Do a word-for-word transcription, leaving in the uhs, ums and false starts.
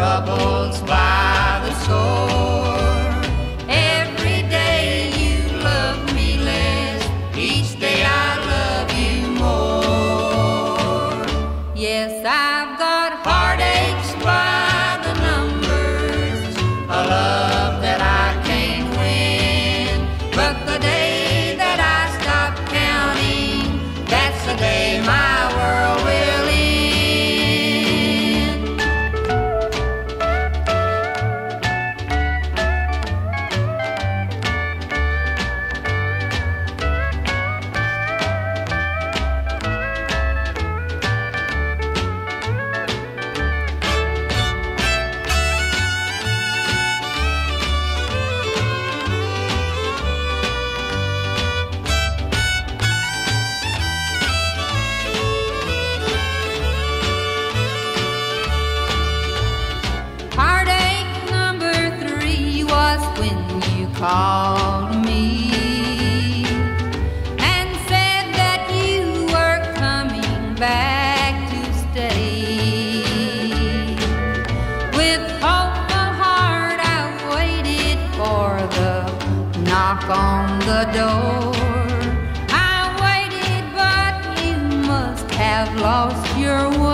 troubles by the score. Every day you love me less, each day I love you more. Yes, I've got heartaches by the numbers, a love that I can't win. But the day that I stop counting, that's the day my world will end. Heartache number three was when you called me and said that you were coming back to stay. With hope of heart, I waited for the knock on the door. I waited, but you must have lost your way.